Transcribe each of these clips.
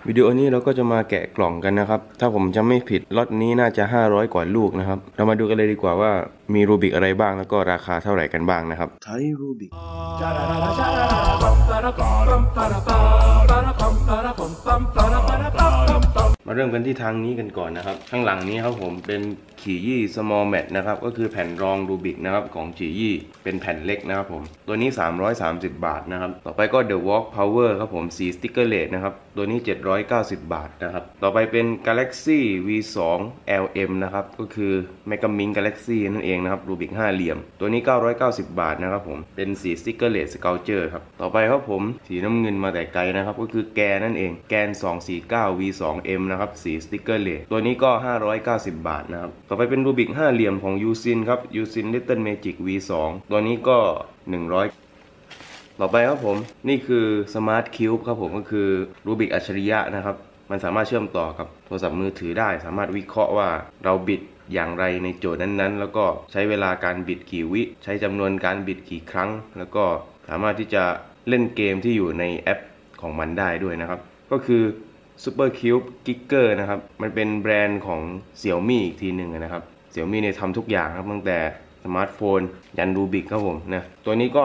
วิดีโอนี้เราก็จะมาแกะกล่องกันนะครับถ้าผมจำไม่ผิดล็อตนี้น่าจะ500กว่าลูกนะครับเรามาดูกันเลยดีกว่าว่ามีรูบิกอะไรบ้างแล้วก็ราคาเท่าไหร่กันบ้างนะครับไทยรูบิกมาเริ่มกันที่ทางนี้กันก่อนนะครับข้างหลังนี้ครับผมเป็นฉี่ยี่ small mat นะครับก็คือแผ่นรองรูบิกนะครับของฉี่ยี่เป็นแผ่นเล็กนะครับผมตัวนี้330 บาทนะครับต่อไปก็ The Walk Power ครับผมสีสติ๊กเกอร์เลสนะครับตัวนี้790 บาทนะครับต่อไปเป็น Galaxy V2 LM นะครับก็คือ Mega Mink Galaxy นั่นเองนะครับรูบิก5เหลี่ยมตัวนี้990 บาทนะครับผมเป็นสีสติ๊กเกอร์เลสสเกลเจอร์ครับต่อไปครับผมสีน้ำเงินมาแต่ไกลนะครับก็คือแกนนั่นเองแกน249 V2M นะครับสีสติ๊กเกอร์เลสตัวนี้ก็590 บาทนะครับต่อไปเป็นรูบิก5เหลี่ยมของ Usin ครับ Usin Little Magic V2 ตัวนี้ก็100ต่อไปครับผมนี่คือ Smart Cube ครับผมก็คือรูบิกอัจฉริยะนะครับมันสามารถเชื่อมต่อกับโทรศัพท์มือถือได้สามารถวิเคราะห์ว่าเราบิดอย่างไรในโจทย์นั้นๆแล้วก็ใช้เวลาการบิดกี่วิใช้จำนวนการบิดกี่ครั้งแล้วก็สามารถที่จะเล่นเกมที่อยู่ในแอปของมันได้ด้วยนะครับก็คือ Super Cube Giger นะครับมันเป็นแบรนด์ของ Xiaomi อีกทีหนึ่งนะครับ Xiaomi เนี่ยทำทุกอย่างครับตั้งแต่สมาร์ทโฟนยันรูบิกครับผมนะตัวนี้ก็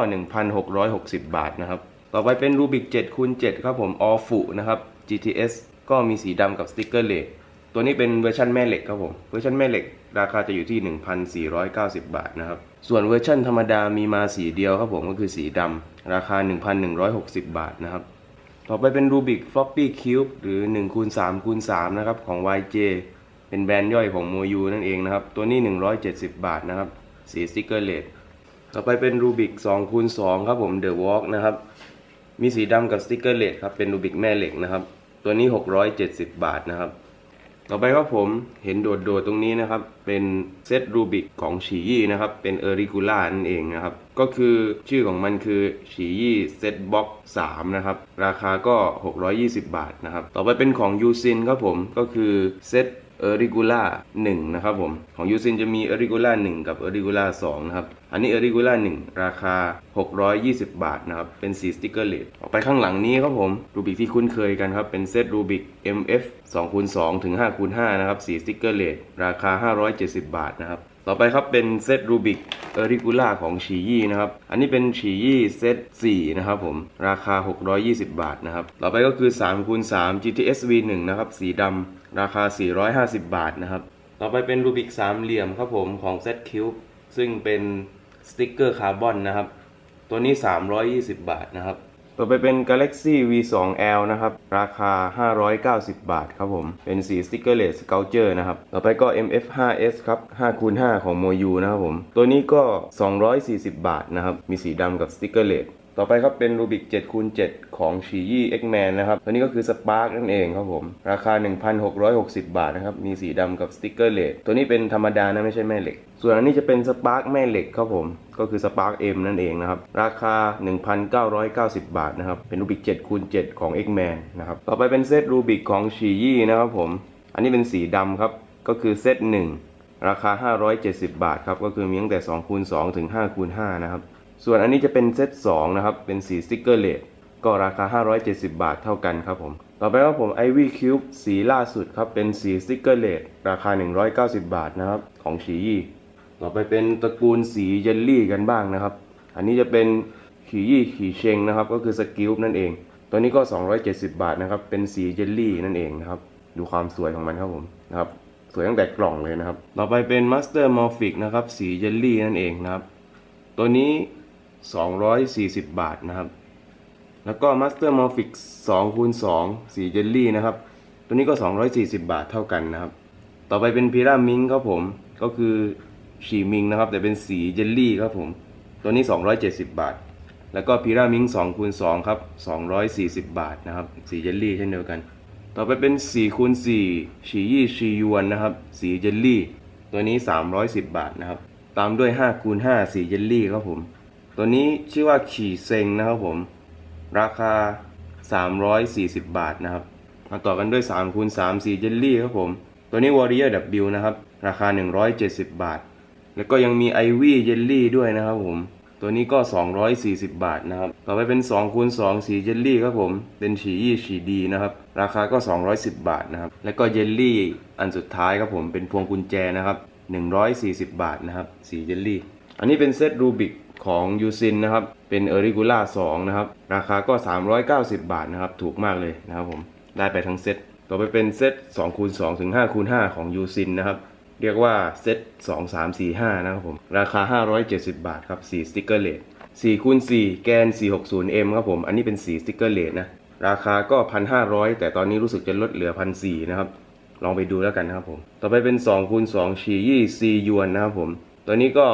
1,660 บาทนะครับต่อไปเป็นรูบิก 7x7 ครับผม Orfu นะครับ GTS ก็มีสีดำกับสติ๊กเกอร์เหล็กตัวนี้เป็นเวอร์ชันแม่เหล็กครับผมเวอร์ชันแม่เหล็กราคาจะอยู่ที่ 1,490 บาทนะครับส่วนเวอร์ชันธรรมดามีมาสีเดียวครับผมก็คือสีดำราคา 1,160 บาทนะครับต่อไปเป็นรูบิก Floppy Cube หรือ 1x3x3 นะครับของ YJ เป็นแบรนด์ย่อยของโมยูนั่นเองนะครับตัวนี้170 บาทนะครับสีสติ๊กเกอร์เลสต่อไปเป็นรูบิก 2x2 ครับผม The Walk นะครับมีสีดำกับสติ๊กเกอร์เลสครับเป็นรูบิกแม่เหล็กนะครับตัวนี้670 บาทนะครับต่อไปครับผมเห็นโดดๆตรงนี้นะครับเป็นเซตรูบิกของฉี่ยี่นะครับเป็นเอริกูล่านั่นเองนะครับก็คือชื่อของมันคือฉี่ยี่เซตบ็อก3นะครับราคาก็620 บาทนะครับต่อไปเป็นของยูซินครับผมก็คือเซตRegula 1นะครับผมของ Usin จะมี Regula 1กับ Regula 2นะครับอันนี้ Regula 1ราคา620 บาทนะครับเป็นสีสติ๊กเกอร์เลสออกไปข้างหลังนี้ครับผมรูบิกที่คุ้นเคยกันครับเป็นเซตรูบิก MF 2x2 ถึง 5x5 นะครับสีสติ๊กเกอร์เลสราคา570 บาทนะครับต่อไปครับเป็นเซตรูบิกRegula ของฉี่ยี่นะครับอันนี้เป็นฉี่ยี่เซต4นะครับผมราคา620 บาทนะครับต่อไปก็คือ 3x3 GTS V1 นะครับสีดำราคา450 บาทนะครับต่อไปเป็นรูบิก3เหลี่ยมครับผมของ Z Cube ซึ่งเป็นสติ๊กเกอร์คาร์บอนนะครับตัวนี้320 บาทนะครับต่อไปเป็น Galaxy V2L นะครับราคา590 บาทครับผมเป็นสีสติ๊กเกอร์เลสสเกลเจอร์นะครับต่อไปก็ MF5S ครับ 5x5 ของโมยูนะครับผมตัวนี้ก็240 บาทนะครับมีสีดำกับสติ๊กเกอร์เลสต่อไปครับเป็นรูบิก 7x7 ของฉี่ยี่ X-Man นะครับตัวนี้ก็คือ Spark นั่นเองครับผมราคา 1,660 บาทนะครับมีสีดำกับสติ๊กเกอร์เลสตัวนี้เป็นธรรมดานะไม่ใช่แม่เหล็กส่วนอันนี้จะเป็น Spark แม่เหล็กครับผมก็คือ Spark M นั่นเองนะครับราคา 1,990 บาทนะครับเป็นรูบิก 7x7 ของ X-Man นะครับต่อไปเป็นเซตรูบิกของฉี่ยี่นะครับผมอันนี้เป็นสีดำครับก็คือเซต1ราคา570 บาทครับก็คือมีตั้งแต่ 2x2 ถึง 5x5 นะครับส่วนอันนี้จะเป็นเซต2นะครับเป็นสีสติ๊กเกอร์เลสก็ราคา570 บาทเท่ากันครับผมต่อไปครับผม Ivy Cube สีล่าสุดครับเป็นสีสติ๊กเกอร์เลสราคา190 บาทนะครับของฉี่ยี่ต่อไปเป็นตระกูลสีเยลลี่กันบ้างนะครับอันนี้จะเป็นฉี่ยี่ขี่เชงนะครับก็คือสกิลนั่นเองตัวนี้ก็270 บาทนะครับเป็นสีเยลลี่นั่นเองนะครับดูความสวยของมันครับผมนะครับสวยตั้งแต่กล่องเลยนะครับต่อไปเป็น Master Morphic นะครับสีเยลลี่นั่นเองนะครับตัวนี้240 บาทนะครับแล้วก็ Master Morphic 2x2 สีเยลลี่นะครับตัวนี้ก็240 บาทเท่ากันนะครับต่อไปเป็นพิรามิงครับผมก็คือฉี่มิงนะครับแต่เป็นสีเยลลี่ครับผมตัวนี้270 บาทแล้วก็พิรามิง 2x2 ครับ240 บาทนะครับสีเยลลี่เช่นเดียวกันต่อไปเป็น 4x4 ฉี่ยี่ชียวนนะครับสีเยลลี่ตัวนี้310 บาทนะครับตามด้วย 5x5 สีเยลลี่ครับผมตัวนี้ชื่อว่าขี่เซ็งนะครับผมราคา340 บาทนะครับมาต่อกันด้วย 3x3 สีเยลลี่ครับผมตัวนี้ Warrior W นะครับราคา170 บาทแล้วก็ยังมี Ivy Jelly ด้วยนะครับผมตัวนี้ก็240 บาทนะครับต่อไปเป็น2คูณ2สีเยลลี่ครับผมเป็นฉียี่ฉีดีนะครับราคาก็210 บาทนะครับแล้วก็เยลลี่อันสุดท้ายครับผมเป็นพวงกุญแจนะครับ140 บาทนะครับสีเยลลี่อันนี้เป็นเซตรูบิกของยูซินนะครับเป็นเอริกูล่า2นะครับราคาก็390 บาทนะครับถูกมากเลยนะครับผมได้ไปทั้งเซตต่อไปเป็นเซต2คูณ2ถึง5คูณ5ของยูซินนะครับเรียกว่าเซต2 3 4 5นะครับผมราคา570 บาทครับสีสติ๊กเกอร์เลด4คูณ4แกน 460M ครับผมอันนี้เป็นสีสติ๊กเกอร์เลดนะราคาก็ 1,500 แต่ตอนนี้รู้สึกจะลดเหลือ 1,400 นะครับลองไปดูแล้วกันนะครับผมต่อไปเป็น2คูณ2ฉียี่ซียวนนะครับผมตัวนี้ก็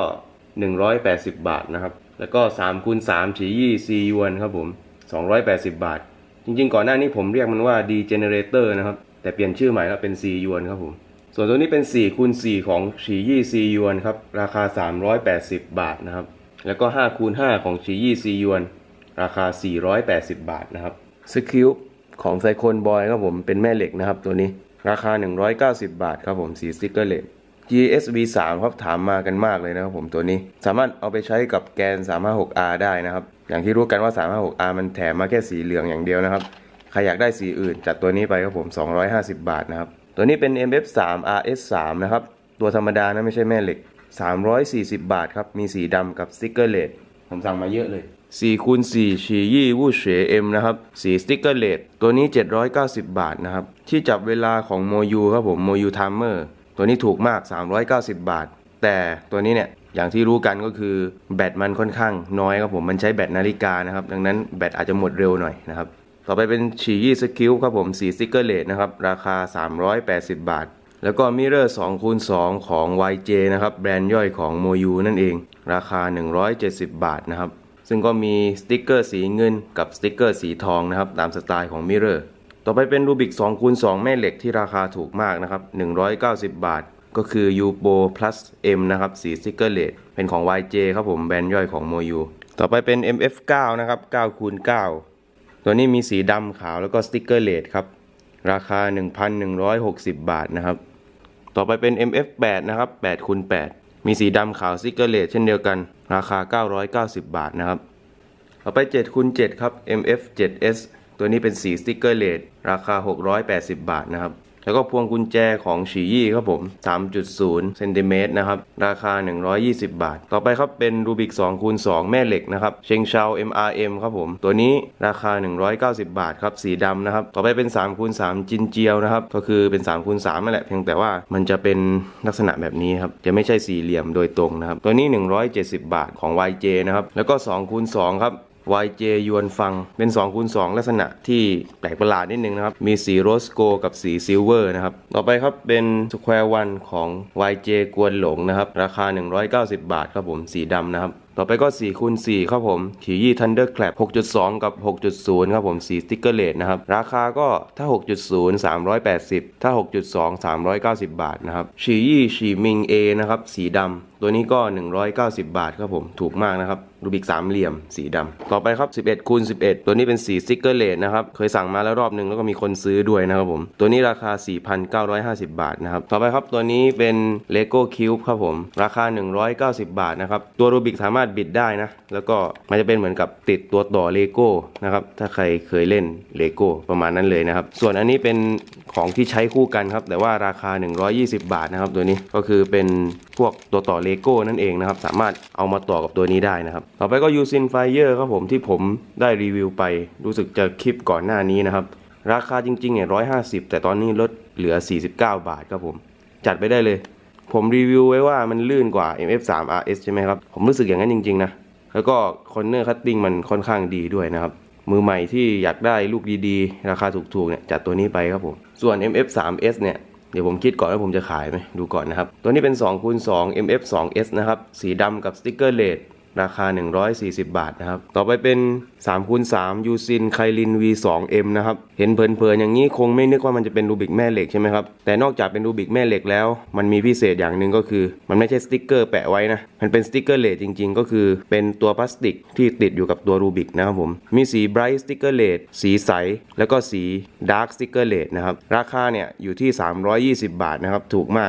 180 บาทนะครับแล้วก็3คูณ3ฉียี่ซียวนครับผม280 บาทจริงๆก่อนหน้านี้ผมเรียกมันว่าดีเจเนเรเตอร์นะครับแต่เปลี่ยนชื่อใหม่แล้วเป็นซียวนครับผมส่วนตัวนี้เป็น4คูณ4ของฉียี่ซียวนครับราคา380 บาทนะครับแล้วก็5คูณ5ของฉียี่ซียวนราคา480 บาทนะครับสคิวของไซโคนบอยครับผมเป็นแม่เหล็กนะครับตัวนี้ราคา190 บาทครับผมสีสติ๊กเกอร์เหล็ก GSV3 ครับถามมากันมากเลยนะครับผมตัวนี้สามารถเอาไปใช้กับแกน 356R ได้นะครับอย่างที่รู้กันว่า 356R มันแถมมาแค่สีเหลืองอย่างเดียวนะครับใครอยากได้สีอื่นจัดตัวนี้ไปครับผม250 บาทนะครับตัวนี้เป็น MF3 RS3 นะครับตัวธรรมดานะไม่ใช่แม่เหล็ก340 บาทครับมีสีดำกับสติ๊กเกอร์เลดผมสั่งมาเยอะเลย4คูณ4ฉียี่วู่เฉวเอ็มนะครับสีสติ๊กเกอร์เลดตัวนี้790 บาทนะครับที่จับเวลาของโมยูครับผมโมยูไทม์เมอร์ตัวนี้ถูกมาก390 บาทแต่ตัวนี้เนี่ยอย่างที่รู้กันก็คือแบตมันค่อนข้างน้อยครับผมมันใช้แบตนาฬิกานะครับดังนั้นแบตอาจจะหมดเร็วหน่อยนะครับต่อไปเป็นฉียี่สกิลครับผมสีสติ๊กเกอร์เลดนะครับราคา380 บาทแล้วก็มิเรอร์2คูณ2ของ YJ นะครับแบรนด์ย่อยของโมยูนั่นเองราคา170 บาทนะครับซึ่งก็มีสติ๊กเกอร์สีเงินกับสติ๊กเกอร์สีทองนะครับตามสไตล์ของมิเรอร์ต่อไปเป็นรูบิก2คูณ2แม่เหล็กที่ราคาถูกมากนะครับ190 บาทก็คือ UPO Plus M นะครับสีสติ๊กเกอร์เลดเป็นของ YJ ครับผมแบรนด์ย่อยของโมยูต่อไปเป็น MF9 นะครับ9คูณ9ตัวนี้มีสีดำขาวแล้วก็สติ๊กเกอร์เลดครับราคา 1,160 บาทนะครับต่อไปเป็น MF8 นะครับ8คูณ8มีสีดำขาวสติ๊กเกอร์เลดเช่นเดียวกันราคา990 บาทนะครับต่อไป7คูณ7ครับ MF7S ตัวนี้เป็นสีสติ๊กเกอร์เลดราคา680 บาทนะครับแล้วก็พวงกุญแจของฉียี่ครับผม 3.0 เซนติเมตรนะครับราคา120 บาทต่อไปครับเป็นรูบิก2คูณ2แม่เหล็กนะครับเชงเชา MRM ครับผมตัวนี้ราคา190 บาทครับสีดำนะครับต่อไปเป็น3คูณ3จินเจียวนะครับก็คือเป็น3คูณ3นั่นแหละเพียงแต่ว่ามันจะเป็นลักษณะแบบนี้ครับจะไม่ใช่สี่เหลี่ยมโดยตรงนะครับตัวนี้170 บาทของ YJ นะครับแล้วก็2คูณ2ครับYJ ยวนฟังเป็น2คูณ2ลักษณะที่แปลกประหลาดนิดนึงนะครับมีสีโรสโกกับสีซิลเวอร์นะครับต่อไปครับเป็นสแควร์วันของ YJ กวนหลงนะครับราคา190 บาทครับผมสีดำนะครับต่อไปก็4คูณ4ครับผมฉียี่ Thunderclap 6.2 กับ 6.0 ครับผมสีสติ๊กเกอร์เลดนะครับราคาก็ถ้า 6.0 380ถ้า 6.2 390 บาทนะครับฉียี่ฉีมิง A นะครับสีดำตัวนี้ก็190 บาทครับผมถูกมากนะครับรูบิก3เหลี่ยมสีดำต่อไปครับ11คูณ11ตัวนี้เป็นสีสติ๊กเกอร์เลดนะครับเคยสั่งมาแล้วรอบนึงแล้วก็มีคนซื้อด้วยนะครับผมตัวนี้ราคา 4,950 บาทนะครับต่อไปครับตัวนี้เป็น Lego Cube ครับผมราคา190 บาทนะครับตัวรูบิกสามารถบิดได้นะแล้วก็มันจะเป็นเหมือนกับติดตัวต่อเลโก้นะครับถ้าใครเคยเล่นเลโก้ประมาณนั้นเลยนะครับส่วนอันนี้เป็นของที่ใช้คู่กันครับแต่ว่าราคา120 บาทนะครับตัวนี้ก็คือเป็นพวกตัวต่อเลโก้นั่นเองนะครับสามารถเอามาต่อกับตัวนี้ได้นะครับต่อไปก็ Usin Fire ครับผมที่ผมได้รีวิวไปรู้สึกจะคลิปก่อนหน้านี้นะครับราคาจริงๆเนี่ย150แต่ตอนนี้ลดเหลือ49 บาทครับผมจัดไปได้เลยผมรีวิวไว้ว่ามันลื่นกว่า MF3 RS ใช่ไหมครับผมรู้สึกอย่างนั้นจริงๆนะแล้วก็คอนเนอร์คัตติ้งมันค่อนข้างดีด้วยนะครับมือใหม่ที่อยากได้ลูกดีๆราคาถูกๆเนี่ยจัดตัวนี้ไปครับผมส่วน MF3S เนี่ยเดี๋ยวผมคิดก่อนว่าผมจะขายไหมดูก่อนนะครับตัวนี้เป็น2คูณ2 MF2S นะครับสีดำกับสติ๊กเกอร์เลดราคา140 บาทนะครับต่อไปเป็น3คูณ3ยูซินไคลิน V2M นะครับเห็นเพลินๆอย่างนี้คงไม่นึกว่ามันจะเป็นรูบิกแม่เหล็กใช่ไหมครับแต่นอกจากเป็นรูบิกแม่เหล็กแล้วมันมีพิเศษอย่างหนึ่งก็คือมันไม่ใช่สติ๊กเกอร์แปะไว้นะมันเป็นสติ๊กเกอร์เลดจริงๆก็คือเป็นตัวพลาสติกที่ติดอยู่กับตัวรูบิกนะครับผมมีสีไบรท์สติ๊กเกอร์เลดสีใสแล้วก็สีดาร์กสติ๊กเกอร์เลดนะครับราคาเนี่ยอยู่ที่320 บาทนะครับถูกมากเลย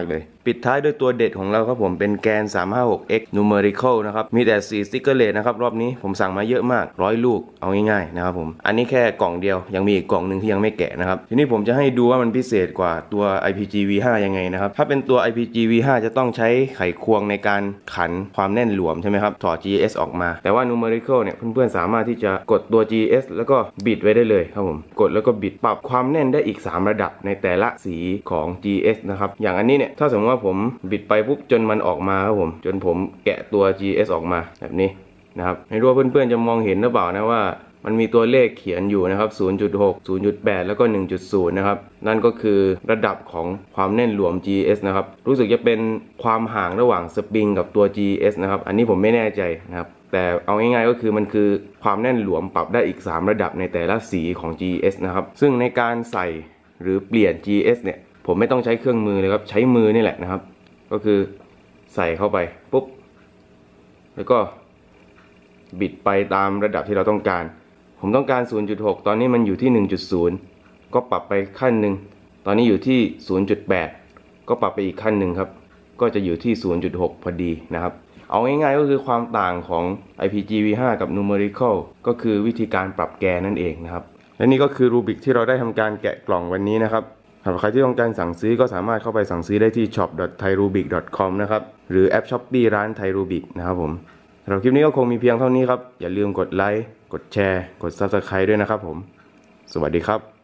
ปิดท้ายด้วยตัวเด็ดของเราครับผมเป็นแกน 356x numerical นะครับมีแต่4 sticker rate นะครับรอบนี้ผมสั่งมาเยอะมาก100ลูกเอาง่ายๆนะครับผมอันนี้แค่กล่องเดียวยังมีอีกกล่องนึงที่ยังไม่แกะนะครับทีนี้ผมจะให้ดูว่ามันพิเศษกว่าตัว IPG V5 ยังไงนะครับถ้าเป็นตัว IPG V5 จะต้องใช้ไขควงในการขันความแน่นหลวมใช่ไหมครับถอด GS ออกมาแต่ว่า numerical เนี่ยเพื่อนๆสามารถที่จะกดตัว GS แล้วก็บิดไว้ได้เลยครับผมกดแล้วก็บิดปรับความแน่นได้อีก3ระดับในแต่ละสีของ GS นะครับอย่างอันนี้เนี่ยถ้าสมมติว่าผมบิดไปปุ๊บจนมันออกมาครับผมจนผมแกะตัว GS ออกมาแบบนี้นะครับไม่รู้ว่าเพื่อนๆจะมองเห็นหรือเปล่านะว่ามันมีตัวเลขเขียนอยู่นะครับ 0.6 0.8 แล้วก็ 1.0 นะครับนั่นก็คือระดับของความแน่นหลวม GS นะครับรู้สึกจะเป็นความห่างระหว่างสปริงกับตัว GS นะครับอันนี้ผมไม่แน่ใจนะครับแต่เอาง่ายๆก็คือมันคือความแน่นหลวมปรับได้อีก3ระดับในแต่ละสีของ GS นะครับซึ่งในการใส่หรือเปลี่ยน GS เนี่ยผมไม่ต้องใช้เครื่องมือเลยครับใช้มือนี่แหละนะครับก็คือใส่เข้าไปปุ๊บแล้วก็บิดไปตามระดับที่เราต้องการผมต้องการ 0.6 ตอนนี้มันอยู่ที่ 1.0 ก็ปรับไปขั้นหนึ่งตอนนี้อยู่ที่ 0.8 ก็ปรับไปอีกขั้นหนึ่งครับก็จะอยู่ที่ 0.6 พอดีนะครับเอาง่ายๆก็คือความต่างของ IPG V5 กับ numerical ก็คือวิธีการปรับแกนนั่นเองนะครับและนี่ก็คือรูบิกที่เราได้ทำการแกะกล่องวันนี้นะครับสำหรับใครที่ต้องการสั่งซื้อก็สามารถเข้าไปสั่งซื้อได้ที่ shop.thairubic.com นะครับหรือแอป Shopee ร้าน Thai Rubik นะครับผมสำหรับคลิปนี้ก็คงมีเพียงเท่านี้ครับอย่าลืมกดไลค์กดแชร์กด Subscribe ด้วยนะครับผมสวัสดีครับ